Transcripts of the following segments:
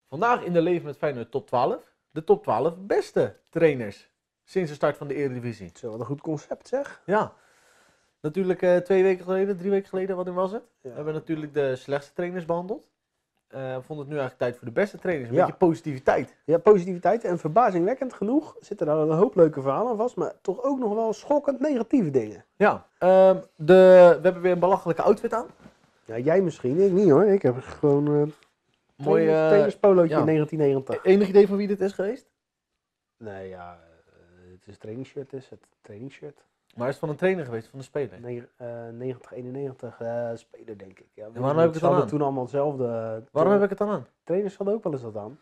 Vandaag in de Leven met Feyenoord top 12. De top 12 beste trainers sinds de start van de Eredivisie. Zo, wat een goed concept zeg. Ja, natuurlijk 2 weken geleden, 3 weken geleden, wat was het? Ja. We hebben natuurlijk de slechtste trainers behandeld. We vonden het nu eigenlijk tijd voor de beste trainers. Een Ja. beetje positiviteit. Ja, positiviteit en verbazingwekkend genoeg zitten daar een hoop leuke verhalen aan vast, maar toch ook nog wel schokkend negatieve dingen. Ja, we hebben weer een belachelijke outfit aan. Ja, jij misschien, ik niet hoor. Ik heb gewoon Mooi. trainerspolootje ja. in 1990. Enig idee van wie dit is geweest? Nee, ja, het is een trainingsshirt, is het trainingsshirt. Maar is het van een trainer geweest, van de speler? 90, 91 speler denk ik. Ja, waarom heb ik het ze dan hadden aan? toen allemaal hetzelfde. Waarom heb ik het dan aan? Trainers hadden ook wel eens dat aan.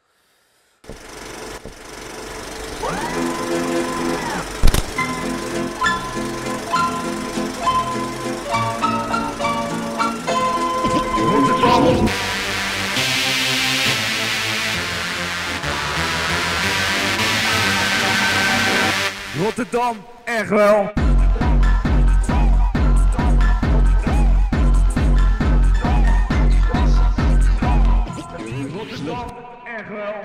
Rotterdam, echt wel. Rotterdam, echt wel.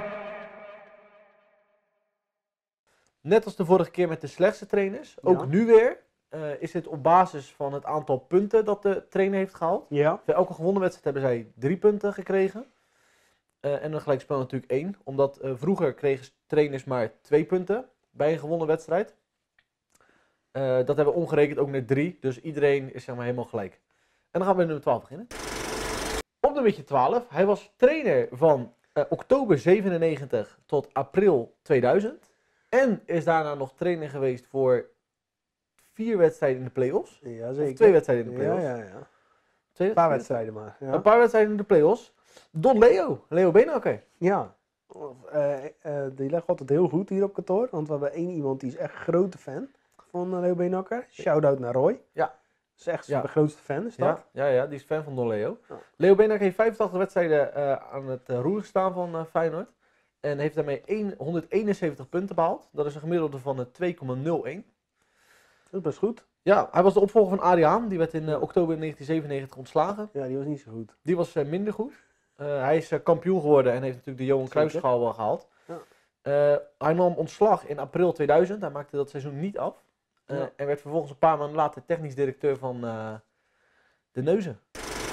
Net als de vorige keer met de slechtste trainers, Ja. ook nu weer, is het op basis van het aantal punten dat de trainer heeft gehaald. Ja. Voor elke gewonnen wedstrijd hebben zij 3 punten gekregen. En een gelijkspel natuurlijk 1. Omdat vroeger kregen trainers maar 2 punten bij een gewonnen wedstrijd. Dat hebben we omgerekend ook naar 3. Dus iedereen is zeg maar helemaal gelijk. En dan gaan we met nummer 12 beginnen. Op nummer 12. Hij was trainer van oktober 97 tot april 2000. En is daarna nog trainer geweest voor 4 wedstrijden in de play-offs. Ja, Of zeker. 2 wedstrijden in de Ja, play-offs. ja, ja. Twee- Een paar wedstrijden maar. Ja. Een paar wedstrijden in de play-offs. Don Leo Beenhakker. Ja, die legt altijd heel goed hier op kantoor. Want we hebben één iemand die is echt grote fan van Leo Beenhakker. Shout-out naar Roy. Ja. Dat is echt Ja. de grootste fan, is dat? Ja, die is fan van Don Leo. Ja. Leo Beenhakker heeft 85 wedstrijden aan het roer gestaan van Feyenoord. En heeft daarmee 171 punten behaald. Dat is een gemiddelde van 2,01. Dat is best goed. Ja, hij was de opvolger van Adriaan. Die werd in oktober 1997 ontslagen. Ja, die was niet zo goed. Die was minder goed. Hij is kampioen geworden en heeft natuurlijk de Johan Zeker. Cruijffschaal wel gehaald. Ja. Hij nam ontslag in april 2000. Hij maakte dat seizoen niet af. Ja. En werd vervolgens een paar maanden later technisch directeur van de Neuzen.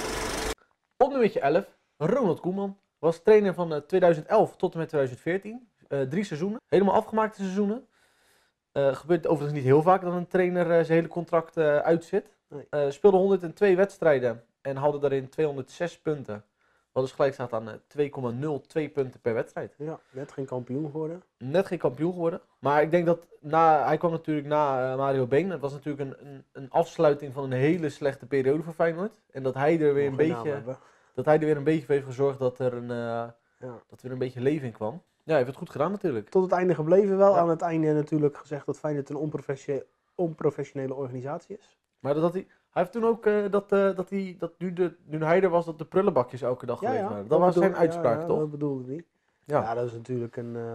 Op nummertje 11, Ronald Koeman. Was trainer van 2011 tot en met 2014. 3 seizoenen. Helemaal afgemaakte seizoenen. Gebeurt overigens niet heel vaak dat een trainer zijn hele contract uitzit. Nee. Speelde 102 wedstrijden en haalde daarin 206 punten. Wat dus gelijk staat aan 2,02 punten per wedstrijd. Ja, net geen kampioen geworden. Net geen kampioen geworden. Maar ik denk dat hij kwam natuurlijk na Mario Been. Het was natuurlijk een afsluiting van een hele slechte periode voor Feyenoord. En dat hij er weer Nog een geen naam beetje, hebben. dat hij er weer een beetje voor heeft gezorgd dat er Ja. dat er weer een beetje leven in kwam. Ja, hij heeft het goed gedaan natuurlijk. Tot het einde gebleven wel. Ja. Aan het einde natuurlijk gezegd dat Feyenoord een onprofessionele organisatie is. Maar hij heeft toen ook dat nu hij er was, dat de prullenbakjes elke dag geweest waren. Dat was zijn uitspraak, toch? Dat bedoelde hij. Ja. Ja, dat is natuurlijk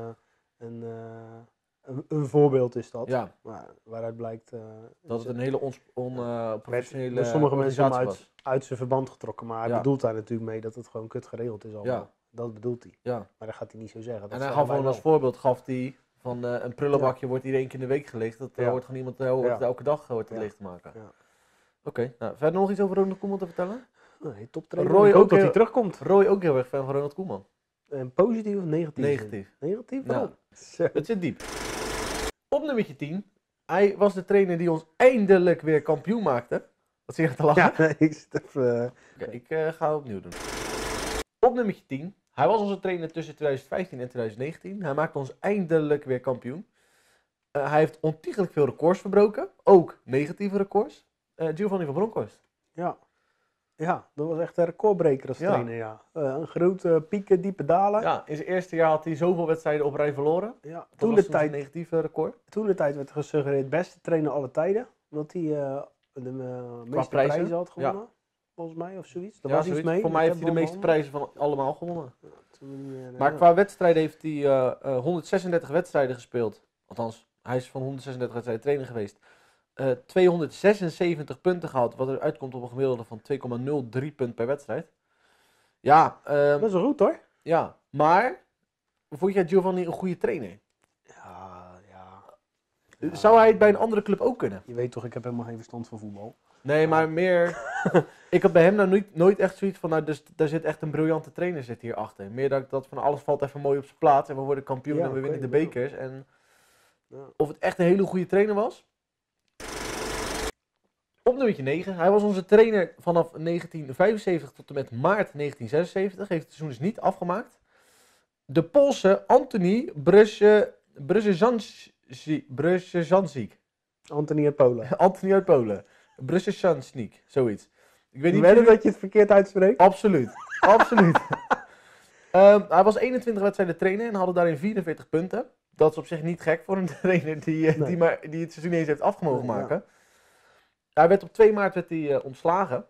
een voorbeeld is dat. Ja, Maar waaruit blijkt dat het een hele onprofessionele door sommige mensen hem organisatie was. uit zijn verband getrokken. Maar hij Ja. bedoelt daar natuurlijk mee dat het gewoon kut geregeld is allemaal. Ja. Dat bedoelt hij. Ja. Maar dat gaat hij niet zo zeggen. Dat En hij zeggen gaf wij gewoon als wel. voorbeeld van een prullenbakje wordt hier 1 keer in de week gelicht. Dat Ja. hoort gewoon iemand hoort Ja. het elke dag hoort het Ja. leeg te maken. Ja. Oké, nou, verder nog iets over Ronald Koeman te vertellen? Nee, toptrainer. Roy Ik hoop ook dat hij heel- terugkomt. Roy ook heel erg fan van Ronald Koeman. En positief of negatief? Negatief. Negatief? Ja. Waarom? Zo. Het zit diep. Op nummertje 10. Hij was de trainer die ons eindelijk weer kampioen maakte. Wat zie je te lachen? Ja, nee, ik zit even... Oké, ik ga opnieuw doen. Op nummertje 10. Hij was onze trainer tussen 2015 en 2019. Hij maakte ons eindelijk weer kampioen. Hij heeft ontiegelijk veel records verbroken. Ook negatieve records. Giovanni van Bronckhorst. Ja. Ja, dat was echt een recordbreker als Ja. trainer, ja. Een grote pieken, diepe dalen. Ja, in zijn eerste jaar had hij zoveel wedstrijden op rij verloren. Ja. Dat Toen, was de een tijd, negatieve record. werd gesuggereerd beste trainer alle tijden. Omdat hij de meeste prijzen? prijzen had gewonnen. Volgens mij, of zoiets. Daar Ja, was iets zoiets. mee. Voor mij dat heeft hij de hebben meeste we prijzen van allemaal gewonnen. allemaal. Maar qua wedstrijden heeft hij 136 wedstrijden gespeeld. Althans, hij is van 136 wedstrijden trainer geweest. 276 punten gehaald, wat eruit komt op een gemiddelde van 2,03 punt per wedstrijd. Ja, Dat is wel goed hoor. Ja, maar vond jij Giovanni een goede trainer? Ja. Zou hij het bij een andere club ook kunnen? Je weet toch, ik heb helemaal geen verstand van voetbal. Nee, maar meer... Ik had bij hem nou nooit echt zoiets van, nou, dus daar zit echt een briljante trainer zit hier achter. Meer dat van alles valt even mooi op zijn plaats en we worden kampioen Ja, en we winnen de oké, ja. bekers. En Ja. of het echt een hele goede trainer was? Op nummertje 9. Hij was onze trainer vanaf 1975 tot en met maart 1976. Heeft het seizoen dus niet afgemaakt. De Poolse Antoni Brzezinski. Anthony uit Polen. Antoni uit Polen. Brzezinski, zoiets. Ik weet Je niet weet dat je het verkeerd uitspreekt? Absoluut, absoluut. Hij was 21 wedstrijden trainer en hadden daarin 44 punten. Dat is op zich niet gek voor een trainer die het seizoen niet eens heeft afgemogen Nee, ja. maken. Hij werd op 2 maart ontslagen.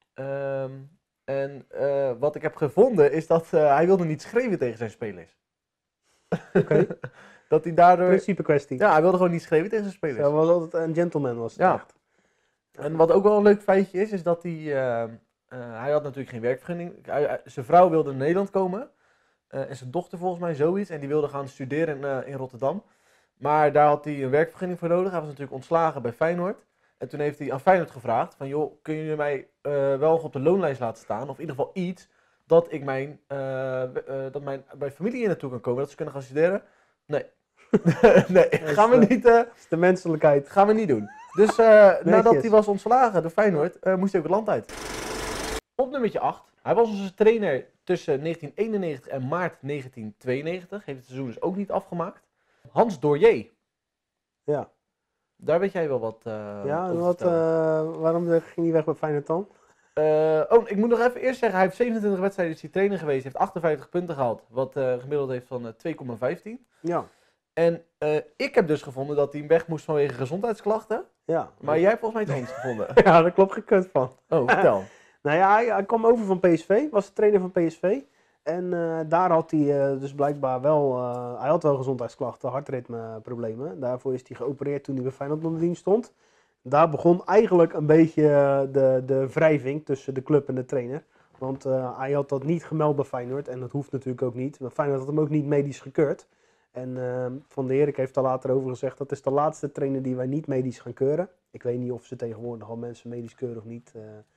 Wat ik heb gevonden is dat hij wilde niet schreeuwen tegen zijn spelers. Oké. Dat hij daardoor... Principe kwestie. Ja, hij wilde gewoon niet schreeuwen tegen zijn spelers. Hij was altijd een gentleman, was het Ja. echt. En wat ook wel een leuk feitje is dat hij had natuurlijk geen werkvergunning. Zijn vrouw wilde naar Nederland komen. En zijn dochter volgens mij zoiets. En die wilde gaan studeren in Rotterdam. Maar daar had hij een werkvergunning voor nodig. Hij was natuurlijk ontslagen bij Feyenoord. En toen heeft hij aan Feyenoord gevraagd van, joh, kun je mij wel op de loonlijst laten staan? Of in ieder geval iets dat ik mijn bij familie hier naartoe kan komen. Dat ze kunnen gaan studeren. Nee. Nee, gaan we niet... Dat is de menselijkheid. Gaan we niet doen. Dus nadat hij was ontslagen door Feyenoord, moest hij ook het land uit. Op nummertje 8. Hij was onze trainer tussen 1991 en maart 1992. Heeft het seizoen dus ook niet afgemaakt. Hans Doorje. Ja. Daar weet jij wel wat Ja, en over wat, vertellen. waarom ging hij weg bij Feyenoord dan? Ik moet nog even eerst zeggen, hij heeft 27 wedstrijden is hij trainer geweest. Heeft 58 punten gehaald. Wat gemiddeld heeft van 2,15. Ja. En ik heb dus gevonden dat hij weg moest vanwege gezondheidsklachten. Ja. Maar jij hebt volgens mij iets anders gevonden. Ja, daar klopt gekut van. Oh, vertel. Nou ja, hij kwam over van PSV, was de trainer van PSV. En daar had hij dus blijkbaar wel, hij had wel gezondheidsklachten, hartritmeproblemen. Daarvoor is hij geopereerd toen hij bij Feyenoord onder dienst stond. Daar begon eigenlijk een beetje de wrijving tussen de club en de trainer. Want hij had dat niet gemeld bij Feyenoord en dat hoeft natuurlijk ook niet. Maar Feyenoord had hem ook niet medisch gekeurd. En Van der Herik heeft daar later over gezegd, dat is de laatste trainer die wij niet medisch gaan keuren. Ik weet niet of ze tegenwoordig al mensen medisch keuren of niet.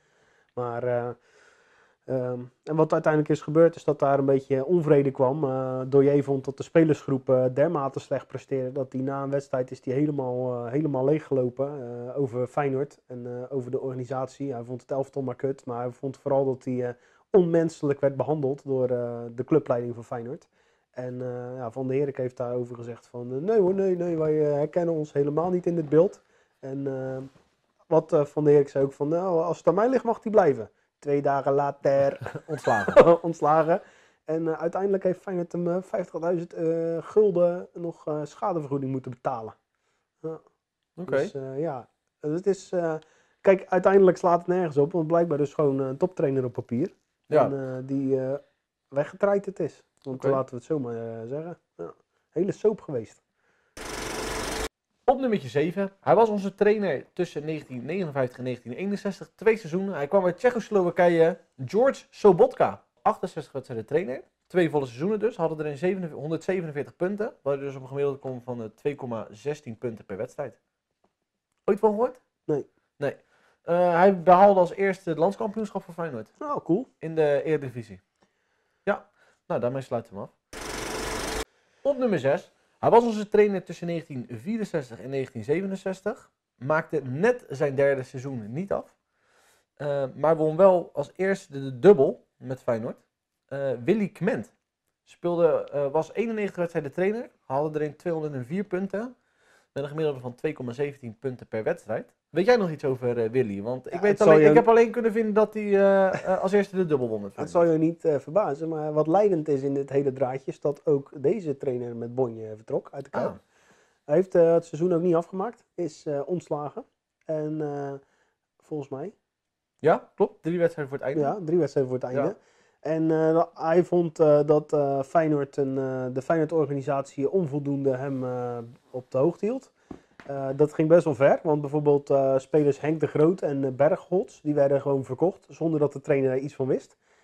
En wat uiteindelijk is gebeurd is dat daar een beetje onvrede kwam. Doorje vond dat de spelersgroep dermate slecht presteerde dat hij na een wedstrijd is die helemaal leeggelopen over Feyenoord en over de organisatie. Hij vond het elftal maar kut, maar hij vond vooral dat hij onmenselijk werd behandeld door de clubleiding van Feyenoord. En Van der Herik heeft daarover gezegd van nee hoor, nee, wij herkennen ons helemaal niet in dit beeld. En wat Van der Herik zei ook van, nou, als het aan mij ligt mag hij blijven. 2 dagen later ontslagen. En uiteindelijk heeft Feyenoord hem 50.000 gulden nog schadevergoeding moeten betalen. Oké. Dus ja, het is... kijk, uiteindelijk slaat het nergens op, want blijkbaar dus gewoon een toptrainer op papier. Ja. En die weggetraaid het is. Want Oké. laten we het zo maar zeggen. Ja, hele soap geweest. Op nummertje 7. Hij was onze trainer tussen 1959 en 1961. 2 seizoenen. Hij kwam uit Tsjechoslowakije. George Sobotka. 68 wedstrijden trainer. 2 volle seizoenen dus. Hadden er in 147 punten. Waar hij dus op een gemiddelde komt van 2,16 punten per wedstrijd. Ooit van gehoord? Nee. Nee. Hij behaalde als eerste het landskampioenschap voor Feyenoord. Nou, cool. In de Eredivisie. Ja. Nou, daarmee sluiten we hem af. Op nummer 6. Hij was onze trainer tussen 1964 en 1967. Maakte net zijn 3e seizoen niet af. Maar won wel als eerste de dubbel met Feyenoord. Willy Kment. Was 91 wedstrijden trainer. Haalde erin 204 punten. Met een gemiddelde van 2,17 punten per wedstrijd. Weet jij nog iets over Willy? Want ik heb alleen kunnen vinden dat hij als eerste de dubbel won met Het Feyenoord. zal je niet verbazen, maar wat leidend is in dit hele draadje is dat ook deze trainer met Bonje vertrok uit de Kuip. Ah. Hij heeft het seizoen ook niet afgemaakt, is ontslagen. En volgens mij, Ja, klopt. 3 wedstrijden voor het einde. ja, 3 wedstrijden voor het einde. Ja. En hij vond dat Feyenoord de Feyenoord-organisatie onvoldoende hem op de hoogte hield. Dat ging best wel ver, want bijvoorbeeld spelers Henk de Groot en Bergholz, die werden gewoon verkocht zonder dat de trainer er iets van wist.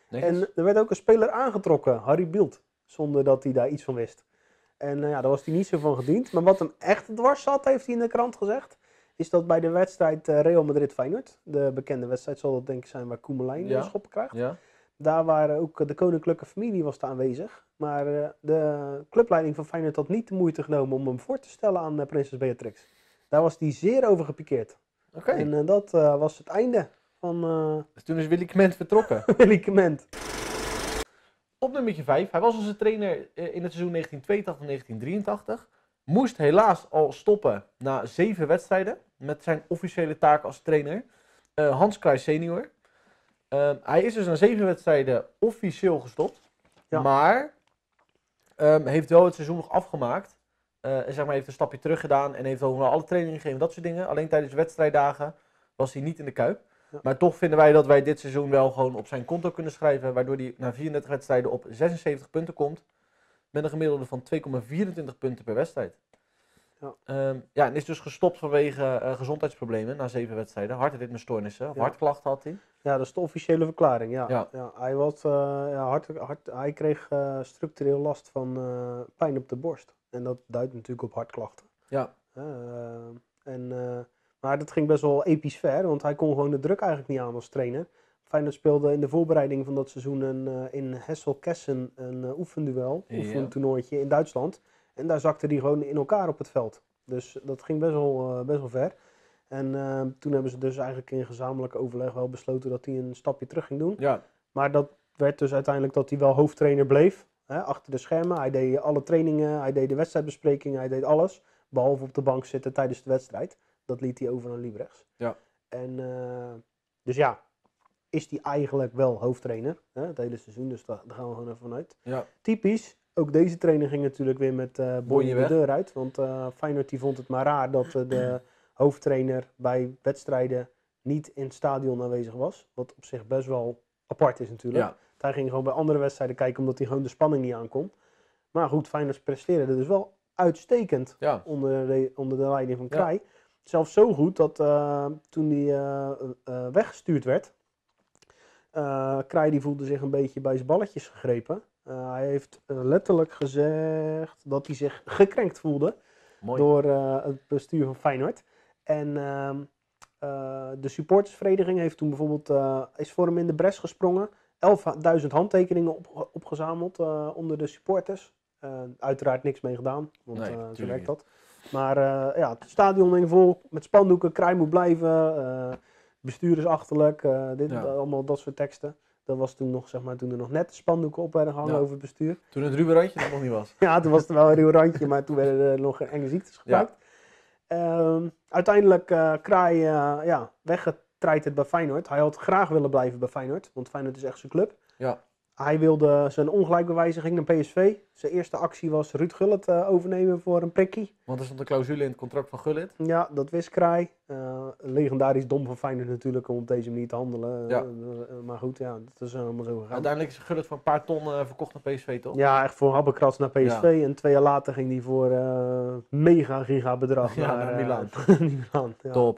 Netjes. En er werd ook een speler aangetrokken, Harry Bielt, zonder dat hij daar iets van wist. En ja, daar was hij niet zo van gediend. Maar wat hem echt dwars zat, heeft hij in de krant gezegd, is dat bij de wedstrijd Real Madrid-Feyenoord, de bekende wedstrijd zal dat denk ik zijn waar Koemelijn Ja. schoppen krijgt. Ja. Daar waren ook de koninklijke familie was daar aanwezig. Maar de clubleiding van Feyenoord had niet de moeite genomen om hem voor te stellen aan prinses Beatrix. Daar was hij zeer over gepikeerd. Oké. En dat was het einde van Dus toen is Willy Clement vertrokken. Willy Clement. Op nummertje 5. Hij was onze trainer in het seizoen 1982-1983. Moest helaas al stoppen na 7 wedstrijden. Met zijn officiële taak als trainer. Hans Kraai senior. Hij is dus na 7 wedstrijden officieel gestopt. Ja. Maar heeft wel het seizoen nog afgemaakt. En zeg maar heeft een stapje terug gedaan. En heeft ook nog alle trainingen gegeven. Dat soort dingen. Alleen tijdens wedstrijddagen was hij niet in de Kuip. Ja. Maar toch vinden wij dat wij dit seizoen wel gewoon op zijn konto kunnen schrijven. Waardoor hij na 34 wedstrijden op 76 punten komt. Met een gemiddelde van 2,24 punten per wedstrijd. Ja. En is dus gestopt vanwege gezondheidsproblemen na 7 wedstrijden. Hartritmestoornissen, of Ja. hartklachten had hij. Ja, dat is de officiële verklaring. Ja. Ja. Ja, hij kreeg structureel last van pijn op de borst. En dat duidt natuurlijk op hartklachten. Ja. Maar dat ging best wel episch ver, want hij kon gewoon de druk eigenlijk niet aan als trainer. Feyenoord speelde in de voorbereiding van dat seizoen in Hessel-Kessen een oefentoernooitje in Duitsland. En daar zakte hij gewoon in elkaar op het veld. Dus dat ging best wel ver. En toen hebben ze dus eigenlijk in gezamenlijk overleg wel besloten dat hij een stapje terug ging doen. Ja. Maar dat werd dus uiteindelijk dat hij wel hoofdtrainer bleef. Hè, achter de schermen. Hij deed alle trainingen, hij deed de wedstrijdbesprekingen, hij deed alles. Behalve op de bank zitten tijdens de wedstrijd. Dat liet hij over aan Liebrechts. Ja. En dus ja, is hij eigenlijk wel hoofdtrainer. Hè, het hele seizoen, dus daar gaan we gewoon even vanuit. Ja. Typisch. Ook deze trainer ging natuurlijk weer met Bonje de weg. deur uit. Want Feyenoord die vond het maar raar dat de hoofdtrainer bij wedstrijden niet in het stadion aanwezig was. Wat op zich best wel apart is natuurlijk. Ja. Hij ging gewoon bij andere wedstrijden kijken omdat hij gewoon de spanning niet aankon. Maar goed, Feyenoord presteerde dus wel uitstekend Ja. onder de leiding van Kraai. Zelfs zo goed dat toen hij weggestuurd werd, Kraai die voelde zich een beetje bij zijn balletjes gegrepen. Hij heeft letterlijk gezegd dat hij zich gekrenkt voelde. Mooi. Door het bestuur van Feyenoord. En de supportersvereniging heeft toen bijvoorbeeld is voor hem in de bres gesprongen. 11.000 handtekeningen opgezameld onder de supporters. Uiteraard niks mee gedaan, want Nee, zo tuurlijk werkt dat. Maar ja, het stadion ging vol met spandoeken, Kraai moet blijven, bestuur is achterlijk, allemaal dat soort teksten. Dat was toen nog, zeg maar, toen er nog net spandoeken op werden gehangen over het bestuur. Toen het ruwe randje er nog niet was. Ja, toen was er wel een ruw randje, maar toen werden er nog enge ziektes gebruikt. Uiteindelijk Kraai weggetreiterd bij Feyenoord. Hij had graag willen blijven bij Feyenoord, want Feyenoord is echt zijn club. Ja. Hij wilde zijn ongelijk bewijzen, ging naar PSV. Zijn eerste actie was Ruud Gullit overnemen voor een prikkie. Want er stond een clausule in het contract van Gullit. Ja, dat wist Kraai. Legendarisch dom van Feyenoord natuurlijk om op deze manier te handelen. Ja. Maar goed, ja, dat is allemaal zo gegaan. Uiteindelijk is Gullit voor een paar ton verkocht naar PSV, toch? Ja, echt voor habbekrats naar PSV. Ja. En 2 jaar later ging hij voor mega giga bedrag Ja, naar Milaan. Milaan, ja. Top.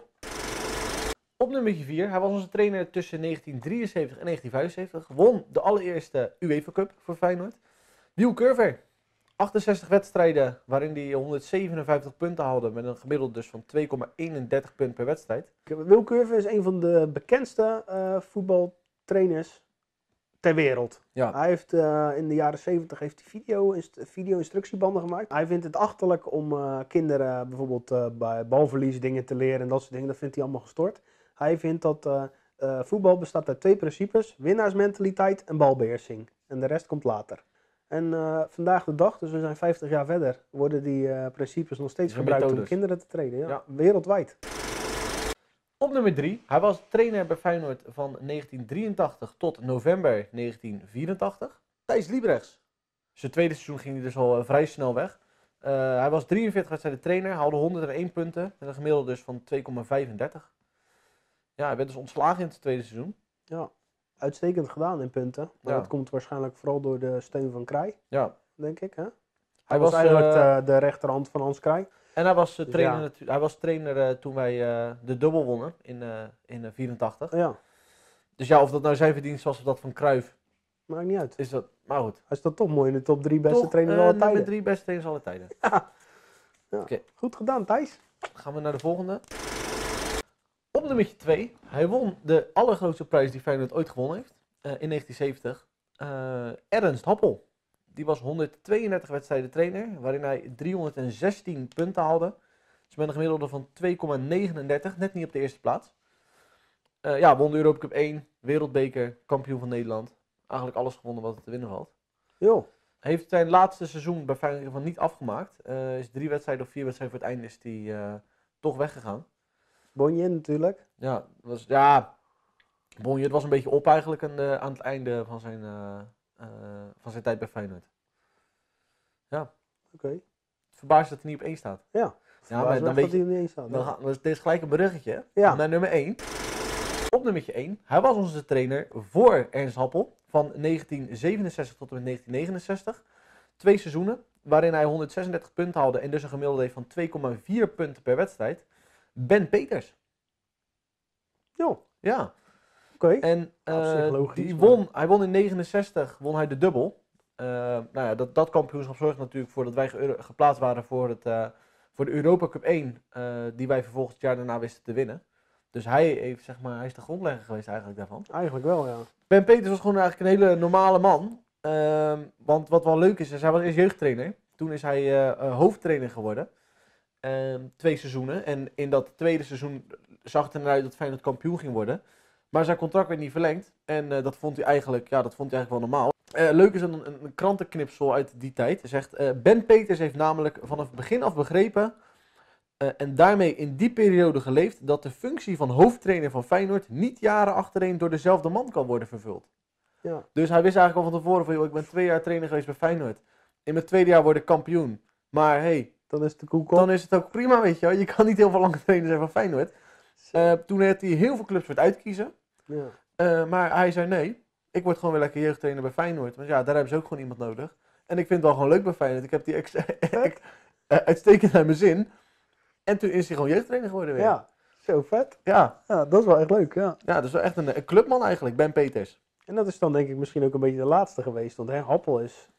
Op nummertje 4. Hij was onze trainer tussen 1973 en 1975. Won de allereerste UEFA Cup voor Feyenoord. Wiel Curver. 68 wedstrijden waarin hij 157 punten haalde. Met een gemiddelde dus van 2,31 punten per wedstrijd. Wil Curver is een van de bekendste voetbaltrainers ter wereld. Ja. Hij heeft in de jaren 70 heeft hij video-instructiebanden gemaakt. Hij vindt het achterlijk om kinderen bijvoorbeeld bij balverlies dingen te leren en dat soort dingen. Dat vindt hij allemaal gestoord. Hij vindt dat voetbal bestaat uit 2 principes. Winnaarsmentaliteit en balbeheersing. En de rest komt later. En vandaag de dag, dus we zijn 50 jaar verder, worden die principes nog steeds De gebruikt om methodes. kinderen te trainen. Ja. Ja. Wereldwijd. Op nummer 3. Hij was trainer bij Feyenoord van 1983 tot november 1984. Thijs Liebrechts. Zijn tweede seizoen ging hij dus al vrij snel weg. Hij was 43 wedstrijden trainer, haalde 101 punten. Met een gemiddelde dus van 2,35. Ja, hij werd dus ontslagen in het tweede seizoen. Ja. Uitstekend gedaan in punten. Maar Ja. dat komt waarschijnlijk vooral door de steun van Kraai, Ja. denk ik. Hè? Hij Hij was was, eigenlijk de rechterhand van Hans Kraai. En hij was Dus trainer, ja. hij was trainer toen wij de dubbel wonnen in 84. Ja. Dus ja, of dat nou zijn verdienst was of dat van Cruijff, Maakt niet uit. is dat, maar goed. Hij staat toch mooi in de top 3 beste Toch, trainers aller nummer tijden. 3 beste trainers aller tijden. Ja. Oké. Goed gedaan, Thijs. Gaan we naar de volgende. Op nummer 2. Hij won de allergrootste prijs die Feyenoord ooit gewonnen heeft. In 1970. Ernst Happel. Die was 132 wedstrijden trainer. Waarin hij 316 punten haalde. Dus met een gemiddelde van 2,39. Net niet op de eerste plaats. Won de Europa Cup 1. Wereldbeker. Kampioen van Nederland. Eigenlijk alles gewonnen wat er te winnen valt. Joh. Heeft zijn laatste seizoen bij Feyenoord van niet afgemaakt. Is 3 wedstrijden of 4 wedstrijden voor het einde is hij toch weggegaan. Bonje natuurlijk. Bonje, het was een beetje op eigenlijk aan het einde van zijn tijd bij Feyenoord. Oké. Verbaasd dat hij niet op 1 staat. Ja. Maar dan weet dat hij je, er niet eens staat. dit is gelijk een bruggetje Ja. naar nummer 1. Op nummertje 1. Hij was onze trainer voor Ernst Happel van 1967 tot en met 1969. 2 seizoenen waarin hij 136 punten haalde en dus een gemiddelde heeft van 2,4 punten per wedstrijd. Ben Peters. Joh. Ja. Oké. En Op zich logisch, hij won in 69 won hij de dubbel. Dat kampioenschap zorgde natuurlijk voor dat wij geplaatst waren voor de Europa Cup 1, die wij vervolgens het jaar daarna wisten te winnen. Dus hij is de grondlegger geweest eigenlijk daarvan. Eigenlijk wel, ja. Ben Peters was gewoon eigenlijk een hele normale man. Want wat wel leuk is, hij was eerst jeugdtrainer. Toen is hij hoofdtrainer geworden. 2 seizoenen. En in dat tweede seizoen zag het eruit dat Feyenoord kampioen ging worden. Maar zijn contract werd niet verlengd. En dat vond hij eigenlijk wel normaal. Leuk is een krantenknipsel uit die tijd. Hij zegt, Ben Peters heeft namelijk vanaf het begin af begrepen en daarmee in die periode geleefd dat de functie van hoofdtrainer van Feyenoord niet jaren achtereen door dezelfde man kan worden vervuld. Ja. Dus hij wist eigenlijk al van tevoren van, joh, ik ben 2 jaar trainer geweest bij Feyenoord. In mijn tweede jaar word ik kampioen. Maar hey, Dan is de koek op. dan is het ook prima, weet je wel. Je kan niet heel veel lange trainer zijn van Feyenoord. Toen had hij heel veel clubs voor het uitkiezen. Ja. Maar hij zei nee, ik word gewoon weer lekker jeugdtrainer bij Feyenoord. Want ja, daar hebben ze ook gewoon iemand nodig. En ik vind het wel gewoon leuk bij Feyenoord. Ik heb die uitstekend naar mijn zin. En toen is hij gewoon jeugdtrainer geworden weer. Ja. Zo vet. Ja, Ja, dat is wel echt leuk, ja. dat is wel echt een clubman eigenlijk, Ben Peters. En dat is dan denk ik misschien ook een beetje de laatste geweest. Want Happel is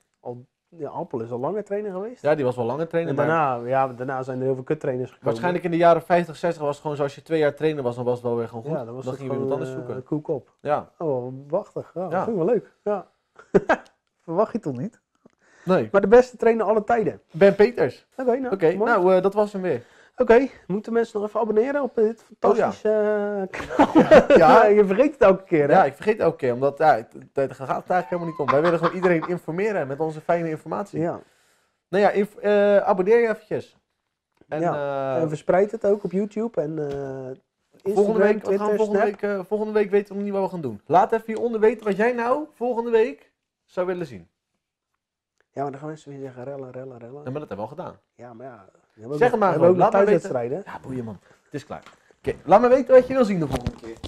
al langer trainer geweest. Ja, die was wel langer trainer. En Maar daarna zijn er heel veel kuttrainers gekomen. waarschijnlijk in de jaren 50, 60 was het gewoon zo, als je 2 jaar trainer was, dan was het wel weer gewoon goed. Ja, dan was dan het ging je weer gewoon wat anders zoeken. koek op. Ja, Oh, wachtig. Ja, Ja. Dat vind ik wel leuk. Ja. Verwacht je toch niet? nee. Maar de beste trainer aller tijden. Ben Peters. Oké, Oké, dat was hem weer. Oké, moeten mensen nog even abonneren op dit fantastische kanaal? Ja. Je vergeet het elke keer, hè? Ja, ik vergeet het elke keer, omdat daar gaat het eigenlijk helemaal niet om. Wij willen gewoon iedereen informeren met onze fijne informatie. Ja. Nou ja, abonneer je eventjes. En, En verspreid het ook op YouTube en volgende week, Twitter, Snap. volgende week weten we nog niet wat we gaan doen. Laat even hieronder weten wat jij nou volgende week zou willen zien. Ja, maar dan gaan mensen weer zeggen rellen. Ja, maar dat hebben we al gedaan. Ja, maar ja. Zeg het maar we gewoon, hebben ook laat maar thuiswedstrijden. Ja, boeien man. Het is klaar. Oké, laat me weten wat je wil zien de volgende keer.